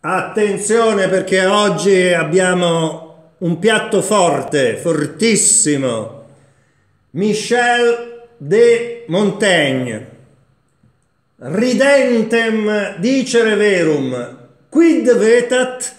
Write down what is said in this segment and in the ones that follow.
Attenzione perché oggi abbiamo un piatto forte, fortissimo. Michel de Montaigne. Ridentem dicere verum, quid vetat?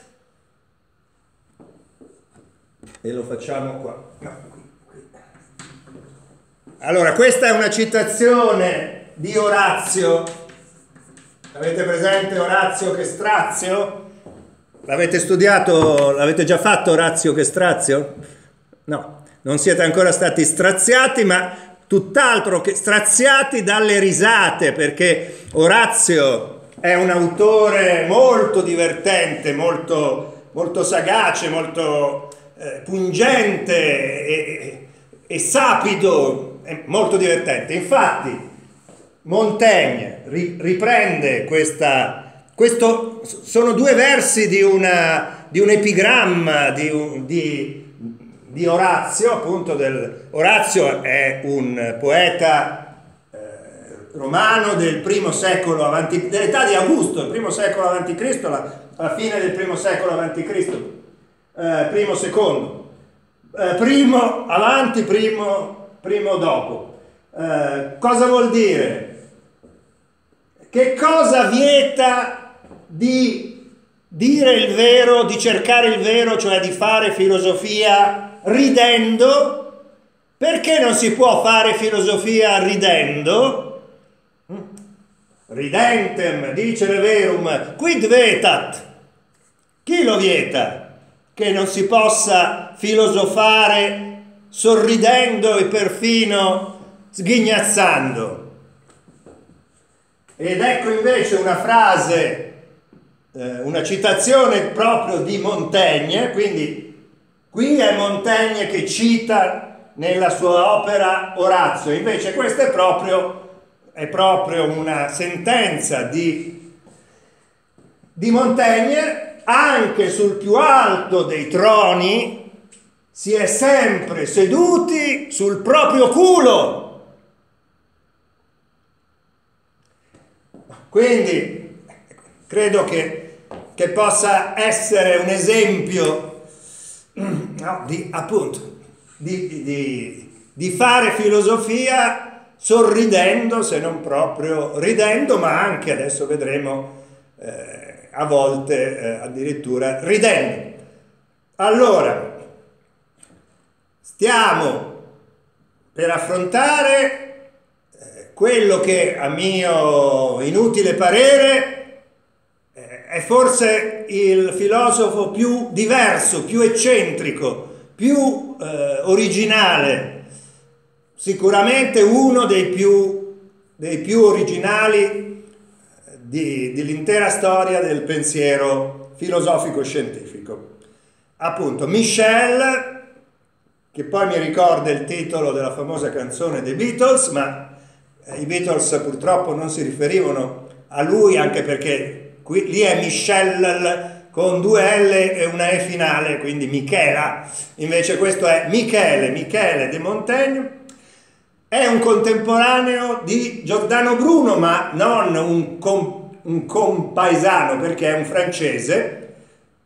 E lo facciamo qua. No, qui. Allora, questa è una citazione di Orazio. Avete presente Orazio che strazio? L'avete studiato? L'avete già fatto Orazio che strazio? No, non siete ancora stati straziati, ma tutt'altro che straziati dalle risate, perché Orazio è un autore molto divertente, molto sagace, molto pungente e sapido, molto divertente. Infatti Montaigne riprende questo sono due versi di un epigramma di Orazio, appunto. Orazio è un poeta romano del primo secolo avanti, dell'età di Augusto, il primo secolo avanti Cristo, alla fine del primo secolo avanti Cristo, primo secondo, primo avanti, primo dopo. Cosa vuol dire? Che cosa vieta di dire il vero, di cercare il vero, cioè di fare filosofia ridendo? Perché non si può fare filosofia ridendo? Ridentem dicere verum, quid vetat? Chi lo vieta? Che non si possa filosofare sorridendo e perfino sghignazzando. Ed ecco invece una frase, una citazione proprio di Montaigne, quindi qui è Montaigne che cita nella sua opera Orazio, invece questa è proprio una sentenza di Montaigne: anche sul più alto dei troni si è sempre seduti sul proprio culo. Quindi credo che possa essere un esempio, no, di fare filosofia sorridendo, se non proprio ridendo, ma anche, adesso vedremo, a volte addirittura ridendo. Allora, stiamo per affrontare quello che, a mio inutile parere, è forse il filosofo più diverso, più eccentrico, più originale, sicuramente uno dei più originali dell'intera storia del pensiero filosofico-scientifico. Appunto, Michel, che poi mi ricorda il titolo della famosa canzone dei Beatles, ma i Beatles purtroppo non si riferivano a lui, anche perché lì è Michel con due L e una E finale, quindi Michela. Invece questo è Michele de Montaigne. È un contemporaneo di Giordano Bruno, ma non un compaesano, perché è un francese.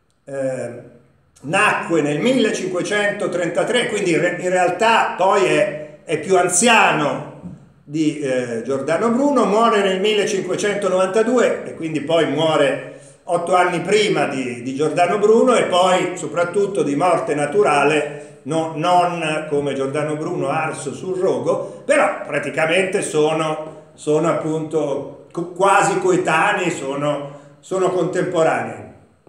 Nacque nel 1533, quindi in realtà poi è più anziano di Giordano Bruno. Muore nel 1592 e quindi poi muore 8 anni prima di Giordano Bruno, e poi soprattutto di morte naturale, non come Giordano Bruno arso sul rogo, però praticamente sono appunto quasi coetanei, sono contemporanei.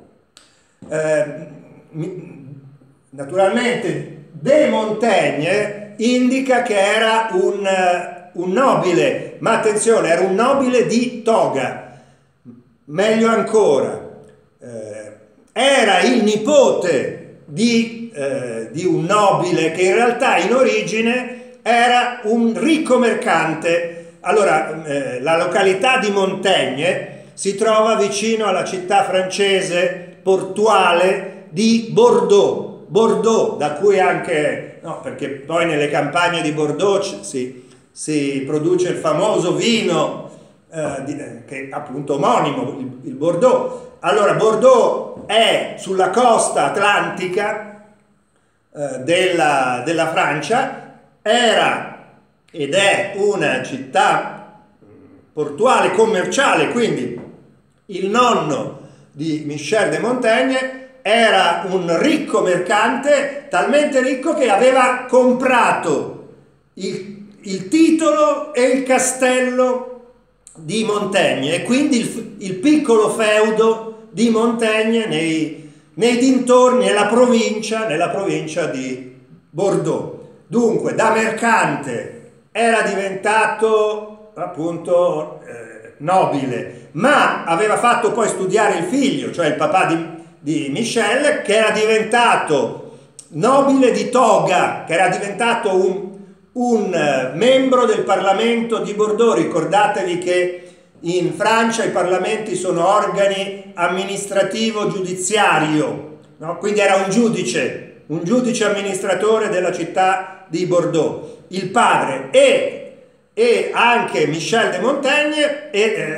Naturalmente De Montaigne indica che era un nobile, ma attenzione, era un nobile di toga. Meglio ancora, era il nipote di un nobile che in realtà in origine era un ricco mercante. Allora, la località di Montaigne si trova vicino alla città francese portuale di Bordeaux, da cui anche, no, perché poi nelle campagne di Bordeaux si produce il famoso vino che è appunto omonimo, il Bordeaux. Allora, Bordeaux è sulla costa atlantica della Francia, era ed è una città portuale commerciale, quindi il nonno di Michel de Montaigne era un ricco mercante, talmente ricco che aveva comprato il titolo e il castello di Montaigne, e quindi il piccolo feudo di Montaigne nei dintorni, nella provincia di Bordeaux. Dunque, da mercante era diventato appunto nobile, ma aveva fatto poi studiare il figlio, cioè il papà di Michel, che era diventato nobile di toga, che era diventato un membro del Parlamento di Bordeaux. Ricordatevi che in Francia i parlamenti sono organi amministrativo-giudiziario, no? Quindi era un giudice amministratore della città di Bordeaux. Il padre e anche Michel de Montaigne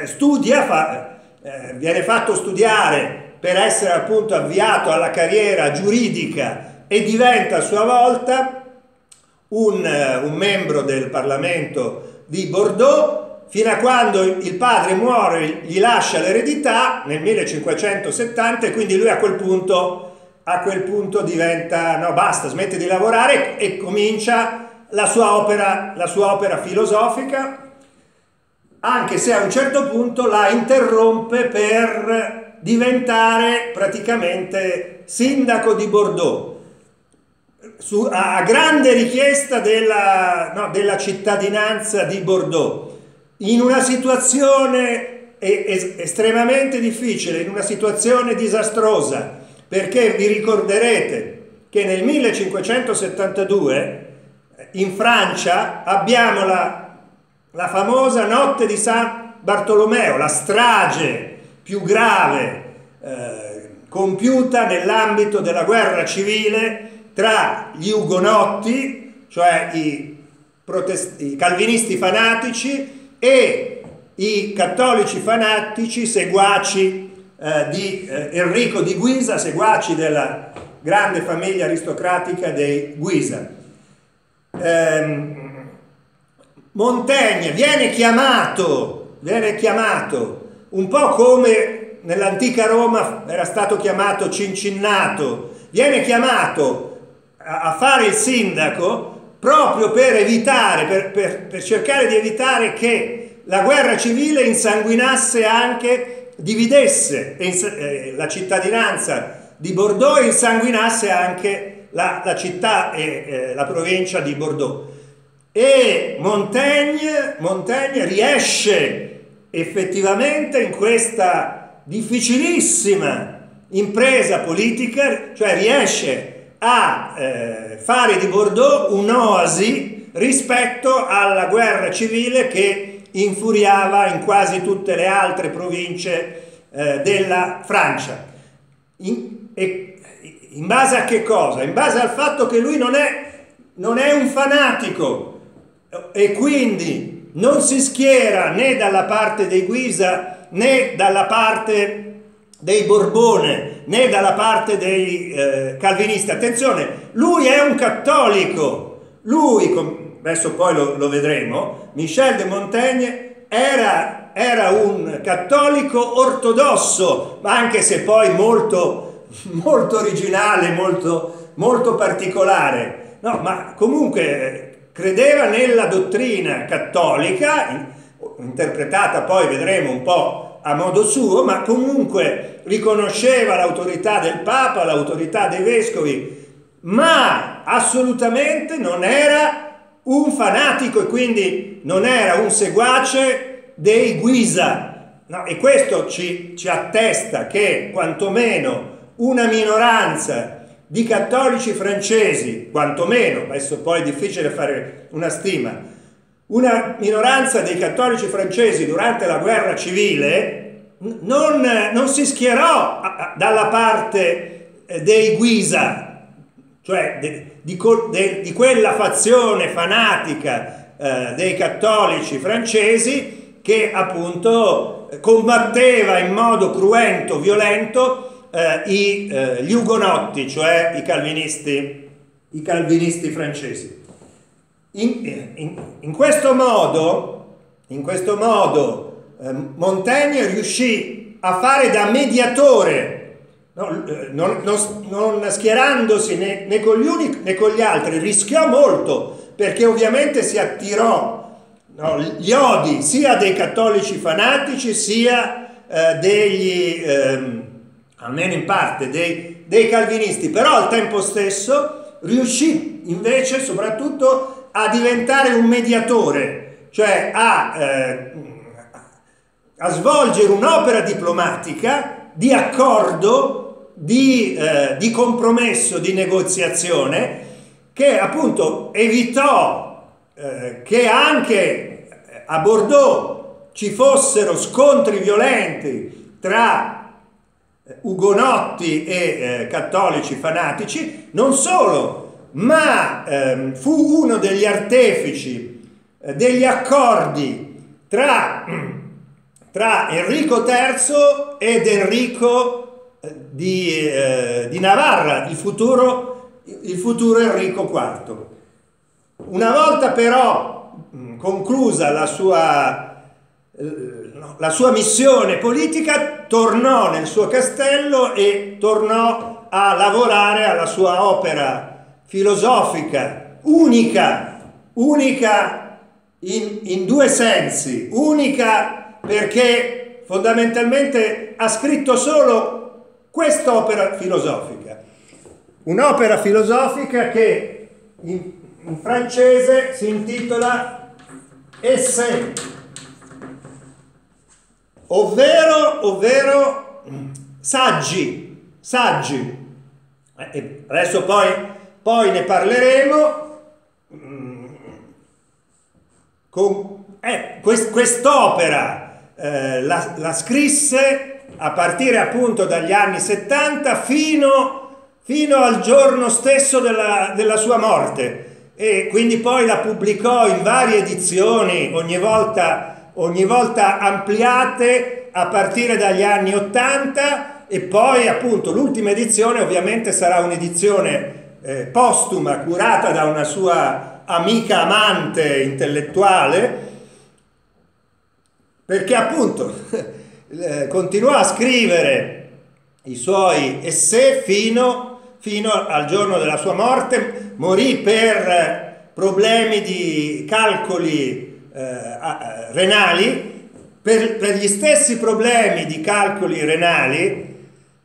viene fatto studiare per essere appunto avviato alla carriera giuridica e diventa a sua volta un membro del Parlamento di Bordeaux, fino a quando il padre muore, gli lascia l'eredità nel 1570, e quindi lui a quel punto diventa, no, basta, smette di lavorare e comincia la sua opera filosofica, anche se a un certo punto la interrompe per diventare praticamente sindaco di Bordeaux, a grande richiesta della cittadinanza di Bordeaux, in una situazione estremamente difficile, in una situazione disastrosa, perché vi ricorderete che nel 1572 in Francia abbiamo la famosa notte di San Bartolomeo, la strage più grave compiuta nell'ambito della guerra civile tra gli ugonotti, cioè i calvinisti fanatici, e i cattolici fanatici seguaci di Enrico di Guisa, seguaci della grande famiglia aristocratica dei Guisa. Montaigne viene chiamato un po' come nell'antica Roma era stato chiamato Cincinnato, viene chiamato a fare il sindaco proprio per evitare, per cercare di evitare che la guerra civile insanguinasse anche, dividesse la cittadinanza di Bordeaux e insanguinasse anche la città e la provincia di Bordeaux. E Montaigne riesce effettivamente in questa difficilissima impresa politica, cioè riesce a fare di Bordeaux un'oasi rispetto alla guerra civile che infuriava in quasi tutte le altre province della Francia. In base a che cosa? In base al fatto che lui non è un fanatico e quindi non si schiera né dalla parte dei Guisa né dalla parte dei Borbone né dalla parte dei calvinisti. Attenzione, lui è un cattolico, adesso poi lo vedremo. Michel de Montaigne era un cattolico ortodosso, ma anche se poi molto, molto originale, molto particolare, no, ma comunque credeva nella dottrina cattolica, interpretata poi vedremo un po' a modo suo, ma comunque riconosceva l'autorità del Papa, l'autorità dei vescovi, ma assolutamente non era un fanatico e quindi non era un seguace dei Guisa, no? E questo ci attesta che quantomeno una minoranza di cattolici francesi, quantomeno, adesso poi è difficile fare una stima, una minoranza dei cattolici francesi durante la guerra civile non si schierò dalla parte dei Guisa, cioè di quella fazione fanatica dei cattolici francesi che appunto combatteva in modo cruento, violento gli ugonotti, cioè i calvinisti francesi. In questo modo Montaigne riuscì a fare da mediatore, non schierandosi né con gli uni né con gli altri. Rischiò molto, perché ovviamente si attirò gli odi sia dei cattolici fanatici sia degli, almeno in parte, dei calvinisti, però al tempo stesso riuscì invece soprattutto a diventare un mediatore, cioè a svolgere un'opera diplomatica di accordo, di compromesso, di negoziazione, che appunto evitò che anche a Bordeaux ci fossero scontri violenti tra ugonotti e cattolici fanatici. Non solo, ma fu uno degli artefici degli accordi tra Enrico III ed Enrico di Navarra, il futuro Enrico IV. Una volta però conclusa la sua missione politica, tornò nel suo castello e tornò a lavorare alla sua opera filosofica, unica in due sensi. Unica perché fondamentalmente ha scritto solo quest'opera filosofica, un'opera filosofica che in francese si intitola Essai, ovvero saggi. Adesso poi ne parleremo. Quest'opera la scrisse a partire appunto dagli anni 70 fino al giorno stesso della sua morte, e quindi poi la pubblicò in varie edizioni, ogni volta ampliate a partire dagli anni 80, e poi appunto l'ultima edizione ovviamente sarà un'edizione postuma, curata da una sua amica amante intellettuale, perché appunto continuò a scrivere i suoi essai fino al giorno della sua morte. Morì per problemi di calcoli renali. Per gli stessi problemi di calcoli renali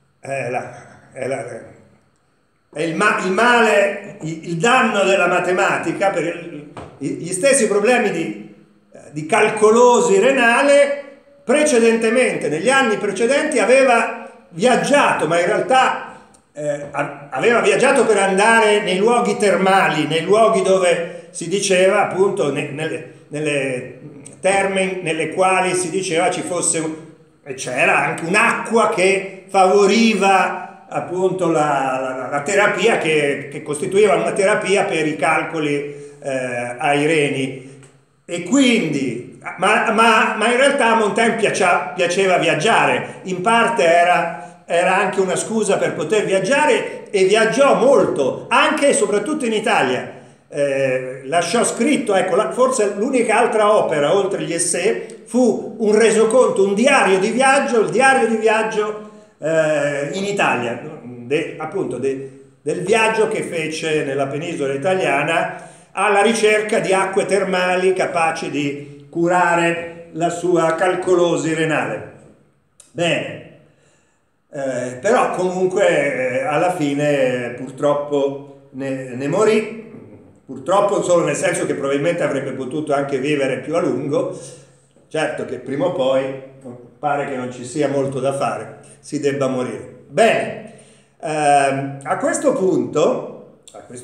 il danno della matematica, per gli stessi problemi di calcolosi renale. Precedentemente, negli anni precedenti, aveva viaggiato, ma in realtà aveva viaggiato per andare nei luoghi termali, nei luoghi dove si diceva appunto, nelle terme nelle quali si diceva c'era anche un'acqua che favoriva appunto la terapia, che costituiva una terapia per i calcoli ai reni. E quindi, ma in realtà a Montaigne piaceva viaggiare, in parte era anche una scusa per poter viaggiare, e viaggiò molto, anche e soprattutto in Italia. Lasciò scritto, ecco, forse l'unica altra opera oltre gli essai fu un resoconto, un diario di viaggio, il diario di viaggio in Italia, appunto del viaggio che fece nella penisola italiana alla ricerca di acque termali capaci di curare la sua calcolosi renale. Bene. Però comunque alla fine purtroppo ne morì, purtroppo solo nel senso che probabilmente avrebbe potuto anche vivere più a lungo. Certo che prima o poi pare che non ci sia molto da fare, si debba morire. Bene, a questo punto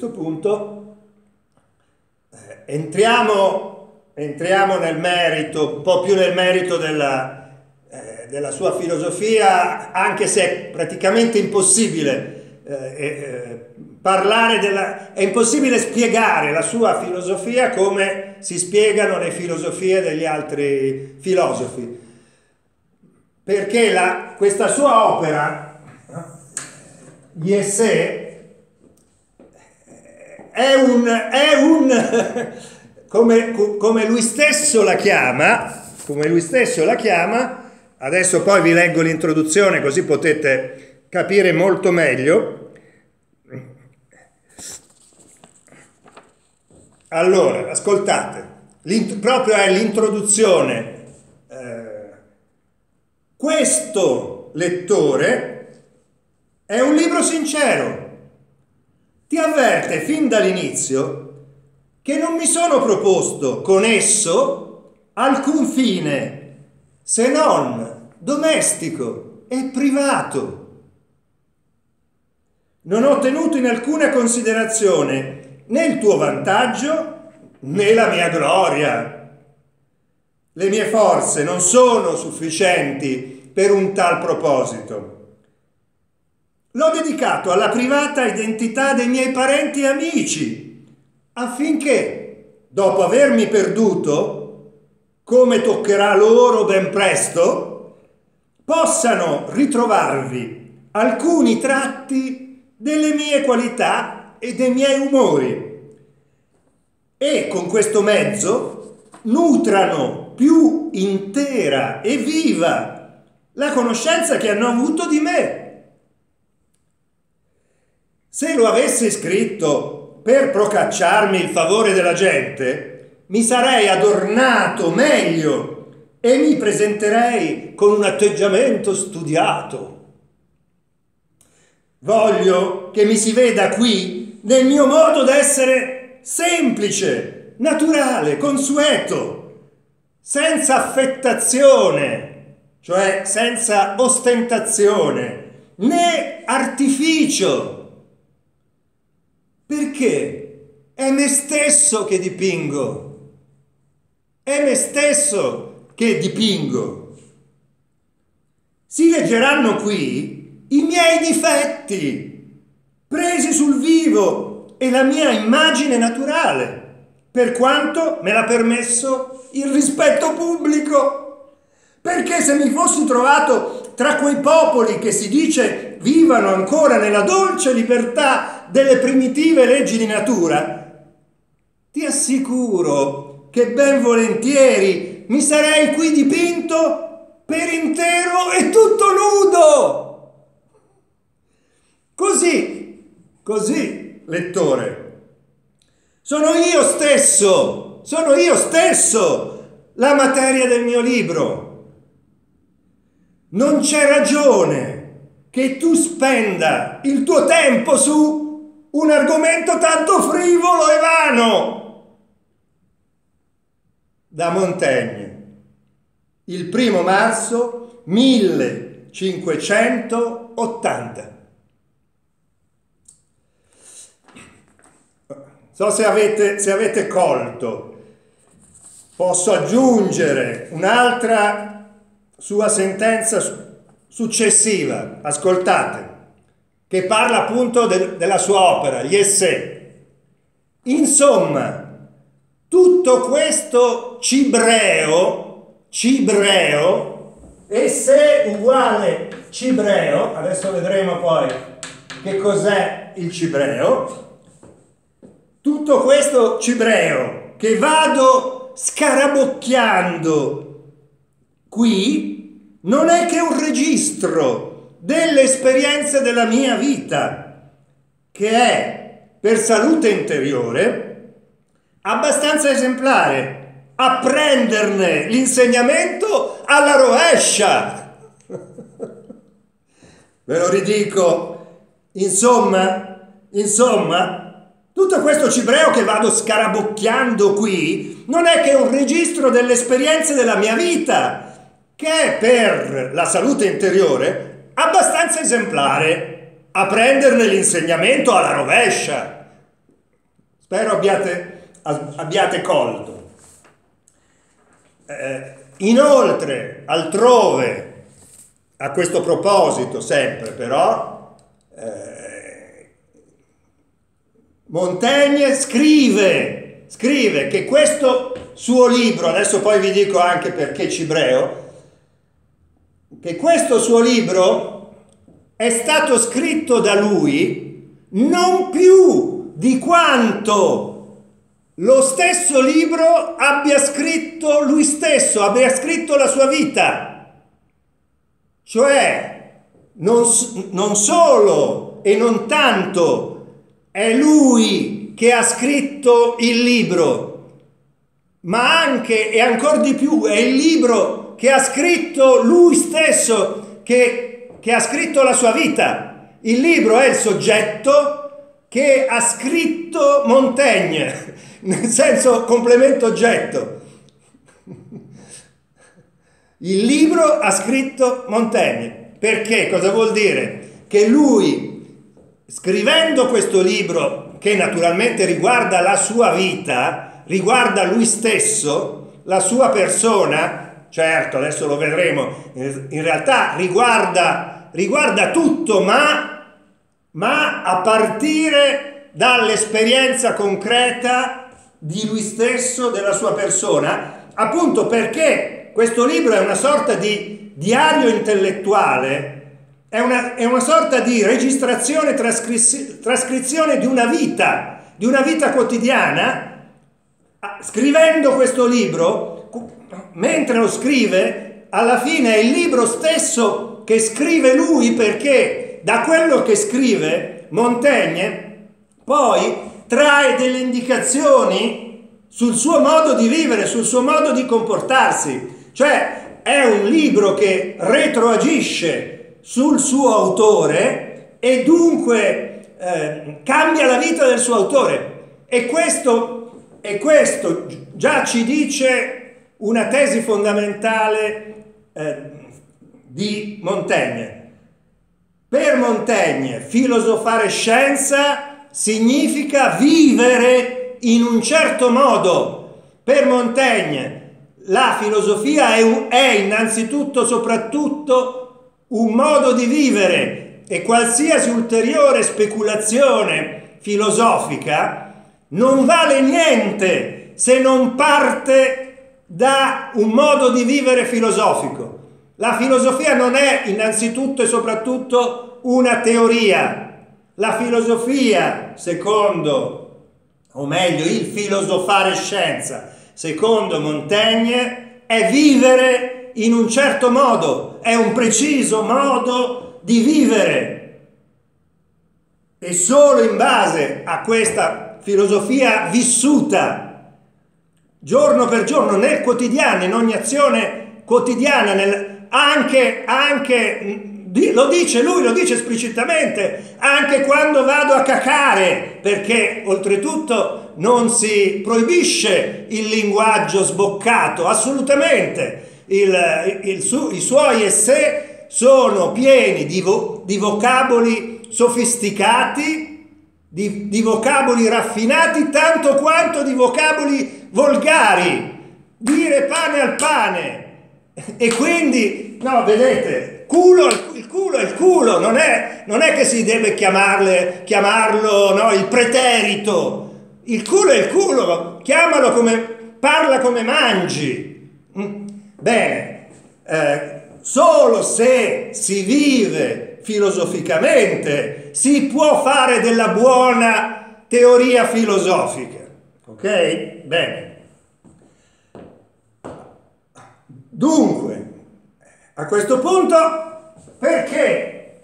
entriamo nel merito, un po' più nel merito della sua filosofia, anche se è praticamente impossibile parlare della... È impossibile spiegare la sua filosofia come si spiegano le filosofie degli altri filosofi, perché questa sua opera, Gli Essai, è un come lui stesso la chiama, adesso poi vi leggo l'introduzione così potete capire molto meglio. Allora, ascoltate, proprio è l'introduzione. Questo lettore è un libro sincero. Ti avverte fin dall'inizio che non mi sono proposto con esso alcun fine se non domestico e privato. Non ho tenuto in alcuna considerazione né il tuo vantaggio né la mia gloria. Le mie forze non sono sufficienti per un tal proposito. L'ho dedicato alla privata identità dei miei parenti e amici, affinché, dopo avermi perduto, come toccherà loro ben presto, possano ritrovarvi alcuni tratti delle mie qualità e dei miei umori e con questo mezzo nutrano più intera e viva la conoscenza che hanno avuto di me. Se lo avessi scritto per procacciarmi il favore della gente, mi sarei adornato meglio e mi presenterei con un atteggiamento studiato. Voglio che mi si veda qui nel mio modo d'essere semplice, naturale, consueto, senza affettazione, cioè senza ostentazione, né artificio. Perché è me stesso che dipingo, è me stesso che dipingo. Si leggeranno qui i miei difetti, presi sul vivo, e la mia immagine naturale, per quanto me l'ha permesso il rispetto pubblico. Perché se mi fossi trovato tra quei popoli che si dice vivano ancora nella dolce libertà delle primitive leggi di natura, ti assicuro che ben volentieri mi sarei qui dipinto per intero e tutto nudo. Così, lettore, sono io stesso la materia del mio libro. Non c'è ragione che tu spenda il tuo tempo su un argomento tanto frivolo e vano. Da Montaigne, il 1° marzo 1580. So se avete colto. Posso aggiungere un'altra sua sentenza successiva, ascoltate, che parla appunto della sua opera, Gli Essai. Insomma, tutto questo cibreo, Essai uguale cibreo, adesso vedremo poi che cos'è il cibreo, tutto questo cibreo che vado scarabocchiando qui non è che un registro delle esperienze della mia vita, che è, per salute interiore, abbastanza esemplare, a prenderne l'insegnamento alla rovescia. Ve lo ridico, insomma, tutto questo cibreo che vado scarabocchiando qui non è che un registro delle esperienze della mia vita, che è per la salute interiore abbastanza esemplare, a prenderne l'insegnamento alla rovescia. Spero abbiate colto. Inoltre, altrove, a questo proposito sempre però, Montaigne scrive che questo suo libro, adesso poi vi dico anche perché cibreo, che questo suo libro è stato scritto da lui non più di quanto lo stesso libro abbia scritto lui stesso, abbia scritto la sua vita. Cioè, non solo e non tanto è lui che ha scritto il libro, ma anche e ancora di più è il libro che ha scritto lui stesso, che ha scritto la sua vita. Il libro è il soggetto che ha scritto Montaigne, nel senso complemento oggetto. Il libro ha scritto Montaigne. Perché? Cosa vuol dire? Che lui, scrivendo questo libro, che naturalmente riguarda la sua vita, riguarda lui stesso, la sua persona, certo, adesso lo vedremo, in realtà riguarda tutto, ma a partire dall'esperienza concreta di lui stesso, della sua persona, appunto perché questo libro è una sorta di diario intellettuale, è una sorta di registrazione, trascrizione di una vita quotidiana. Scrivendo questo libro, mentre lo scrive, alla fine è il libro stesso che scrive lui, perché da quello che scrive Montaigne poi trae delle indicazioni sul suo modo di vivere, sul suo modo di comportarsi. Cioè è un libro che retroagisce sul suo autore e dunque cambia la vita del suo autore. E questo già ci dice una tesi fondamentale di Montaigne. Per Montaigne filosofare scienza significa vivere in un certo modo. Per Montaigne la filosofia è innanzitutto, soprattutto, un modo di vivere, e qualsiasi ulteriore speculazione filosofica non vale niente se non parte da un modo di vivere filosofico. La filosofia non è innanzitutto e soprattutto una teoria. La filosofia, o meglio, il filosofare scienza, secondo Montaigne, è vivere in un certo modo, è un preciso modo di vivere. E solo in base a questa filosofia vissuta, giorno per giorno, nel quotidiano, in ogni azione quotidiana, lo dice lui, lo dice esplicitamente, anche quando vado a cacare, perché oltretutto non si proibisce il linguaggio sboccato, assolutamente. I suoi essè sono pieni di vocaboli sofisticati, di vocaboli raffinati, tanto quanto di vocaboli volgari. Dire pane al pane. E quindi, no, vedete, il culo è il culo, non è che si deve chiamarlo, no, il preterito. Il culo è il culo, chiamalo parla come mangi. Bene, solo se si vive filosoficamente si può fare della buona teoria filosofica. Ok? Bene. Dunque, a questo punto, perché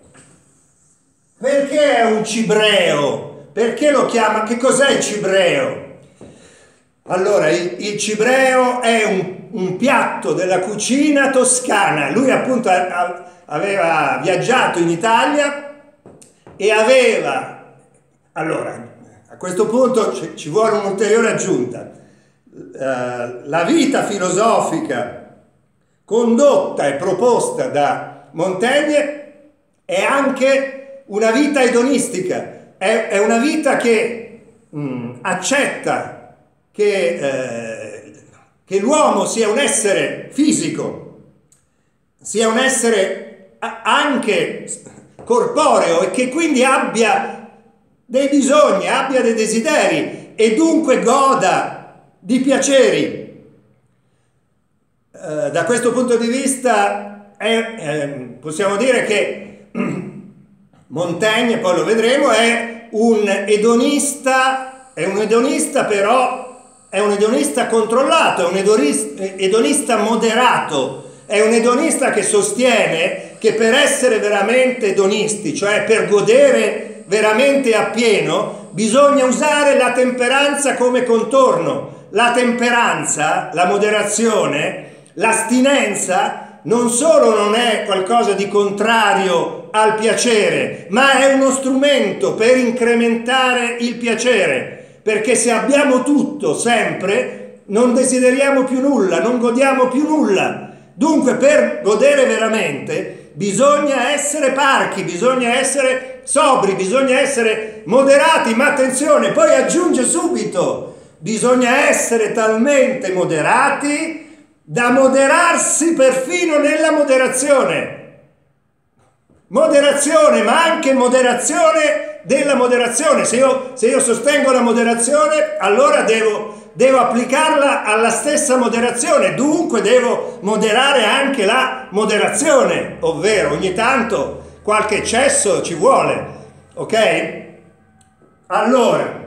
è un cibreo? Perché lo chiama? Che cos'è il cibreo? Allora, il cibreo è un piatto della cucina toscana. Lui appunto aveva viaggiato in Italia e allora, a questo punto ci vuole un'ulteriore aggiunta. La vita filosofica condotta e proposta da Montaigne è anche una vita edonistica, è una vita che accetta che l'uomo sia un essere fisico, sia un essere anche corporeo, e che quindi abbia dei bisogni, abbia dei desideri e dunque goda di piaceri. Da questo punto di vista possiamo dire che Montaigne, poi lo vedremo, è un edonista però è un edonista controllato, è un edonista moderato, è un edonista che sostiene che per essere veramente edonisti, cioè per godere veramente appieno, bisogna usare la temperanza come contorno. La temperanza, la moderazione, l'astinenza non solo non è qualcosa di contrario al piacere, ma è uno strumento per incrementare il piacere, perché se abbiamo tutto sempre non desideriamo più nulla, non godiamo più nulla. Dunque per godere veramente bisogna essere parchi, bisogna essere sobri, bisogna essere moderati, ma attenzione, poi aggiunge subito, bisogna essere talmente moderati da moderarsi perfino nella moderazione. Moderazione, ma anche moderazione della moderazione. Se io sostengo la moderazione, allora devo applicarla alla stessa moderazione, dunque devo moderare anche la moderazione, ovvero ogni tanto qualche eccesso ci vuole, ok? Allora,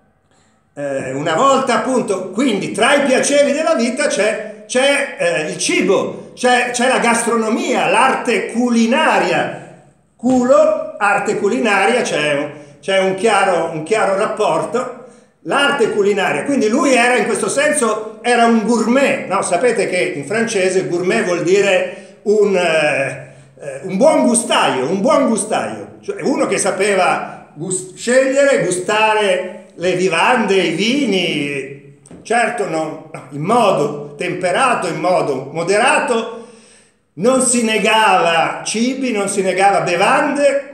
una volta appunto, quindi tra i piaceri della vita c'è il cibo, c'è la gastronomia, l'arte culinaria. Culo, arte culinaria, c'è un chiaro rapporto. L'arte culinaria, quindi lui era in questo senso era un gourmet, no? Sapete che in francese gourmet vuol dire un buon gustaio, cioè uno che sapeva scegliere, gustare le vivande, i vini, certo no, in modo temperato, in modo moderato, non si negava cibi, non si negava bevande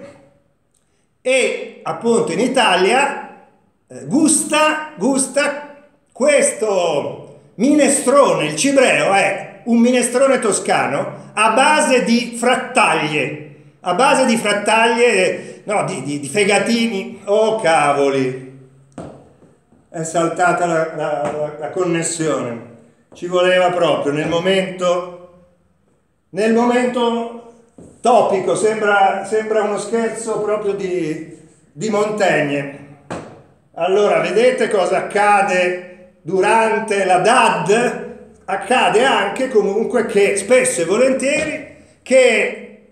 e appunto in Italia gusta questo minestrone. Il cibreo è un minestrone toscano a base di frattaglie, no, di fegatini. Oh cavoli, è saltata la connessione, ci voleva proprio nel momento topico, sembra uno scherzo proprio di Montaigne. Allora, vedete cosa accade durante la DAD? Accade anche comunque che spesso e volentieri che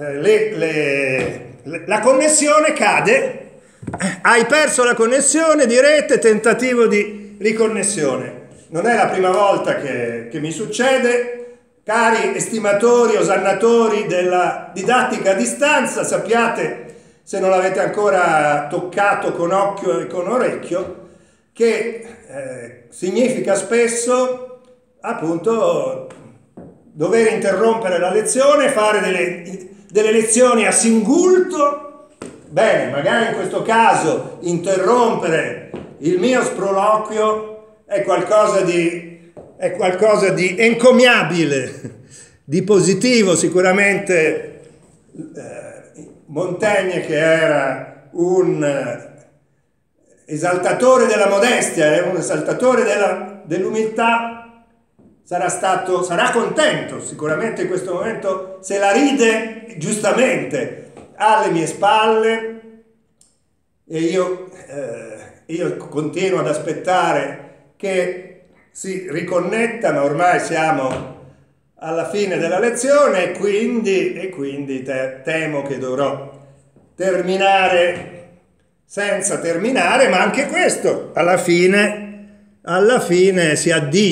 la connessione cade, hai perso la connessione di rete, tentativo di riconnessione. Non è la prima volta che mi succede. Cari estimatori, osannatori della didattica a distanza, sappiate, se non l'avete ancora toccato con occhio e con orecchio, che significa spesso appunto dover interrompere la lezione, fare delle lezioni a singulto. Bene, magari in questo caso interrompere il mio sproloquio è qualcosa di encomiabile, di positivo sicuramente. Montaigne, che era un esaltatore della modestia, era un esaltatore dell'umiltà, sarà contento sicuramente in questo momento, se la ride giustamente alle mie spalle, e io continuo ad aspettare che si riconnettano. Ormai siamo alla fine della lezione e quindi temo che dovrò terminare senza terminare, ma anche questo alla fine si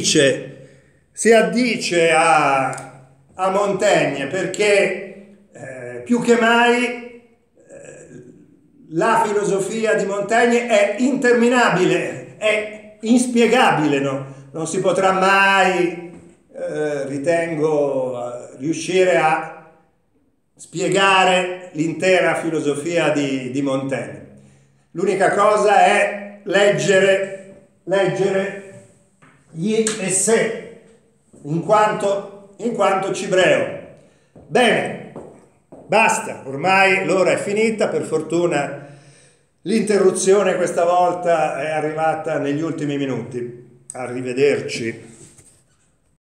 addice a Montaigne, perché più che mai la filosofia di Montaigne è interminabile, è inspiegabile, no? Non si potrà mai ritengo riuscire a spiegare l'intera filosofia di Montaigne. L'unica cosa è leggere gli essai in quanto cibreo. Bene, basta, ormai l'ora è finita, per fortuna L'interruzione questa volta è arrivata negli ultimi minuti. Arrivederci.